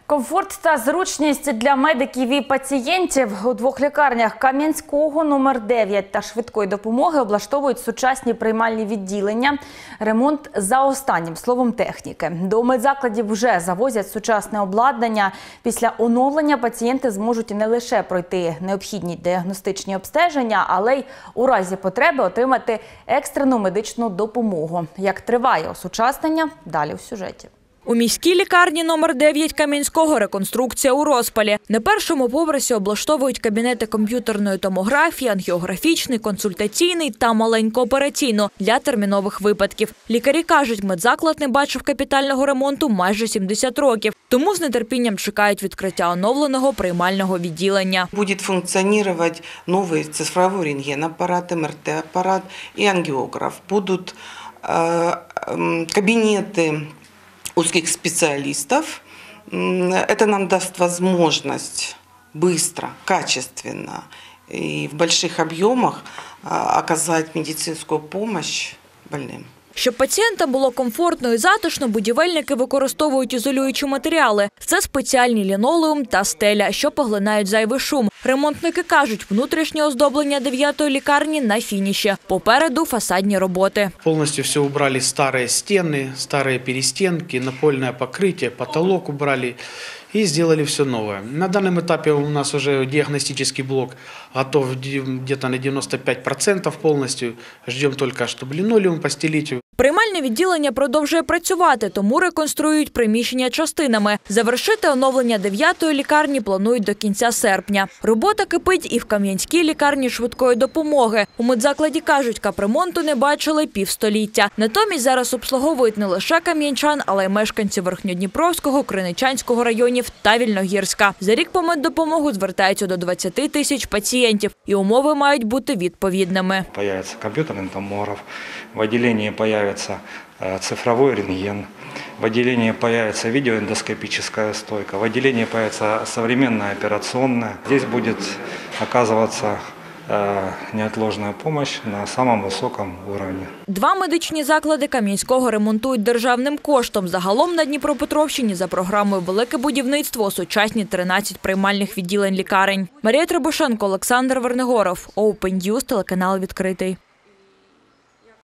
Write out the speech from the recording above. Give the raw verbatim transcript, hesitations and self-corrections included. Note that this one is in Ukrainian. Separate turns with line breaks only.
Комфорт та зручність для медиків і пацієнтів. У двох лікарнях Кам'янського номер дев'ять та швидкої допомоги облаштовують сучасні приймальні відділення. Ремонт за останнім словом техніки. До медзакладів вже завозять сучасне обладнання. Після оновлення пацієнти зможуть не лише пройти необхідні діагностичні обстеження, але й у разі потреби отримати екстрену медичну допомогу. Як триває осучаснення? Далі у сюжеті.
У міській лікарні номер дев'ять Кам'янського реконструкція у розпалі. На першому поверсі облаштовують кабінети комп'ютерної томографії, ангіографічний, консультаційний та маленьку операційну для термінових випадків. Лікарі кажуть, медзаклад не бачив капітального ремонту майже сімдесят років. Тому з нетерпінням чекають відкриття оновленого приймального відділення.
Буде функціонувати новий цифровий рентген-апарат, ем ер те-апарат і ангіограф. Будуть э, э, кабінети узких специалистов. Это нам даст возможность быстро, качественно и в больших объемах оказать медицинскую помощь больным.
Щоб пацієнтам було комфортно і затишно, будівельники використовують ізолюючі матеріали. Це спеціальні лінолеум та стеля, що поглинають зайвий шум. Ремонтники кажуть, внутрішнє оздоблення дев'ятої лікарні на фініші. Попереду фасадні роботи.
Повністю все убрали старі стіни, старі перестінки, напольне покриття, потолок убрали и сделали все новое. На данном этапе у нас уже диагностический блок готов где-то на девяносто пять процентов полностью. Ждем только, чтобы линолеум постелить.
Приймальне відділення продовжує працювати, тому реконструюють приміщення частинами. Завершити оновлення дев'ятої лікарні планують до кінця серпня. Робота кипить і в Кам'янській лікарні швидкої допомоги. У медзакладі кажуть, капремонту не бачили півстоліття. Натомість зараз обслуговують не лише кам'янчан, але й мешканців Верхньодніпровського, Криничанського районів та Вільногірська. За рік по меддопомогу звертаються до двадцяти тисяч пацієнтів. І умови мають бути відповідними.
Появиться комп'ютерний томограф, в відділенні появиться цифровой рентген, в отделении появится видеоэндоскопическая стойка, в отделении появится современная операционная. Здесь будет оказываться неотложная помощь на самом високому рівні.
Два медичні заклади Кам'янського ремонтують державним коштом. Загалом на Дніпропетровщині за програмою «Велике будівництво» осучасні тринадцять приймальних відділень лікарень. Марія Требушенко, Олександр Вернигоров, Open News, телеканал «Відкритий».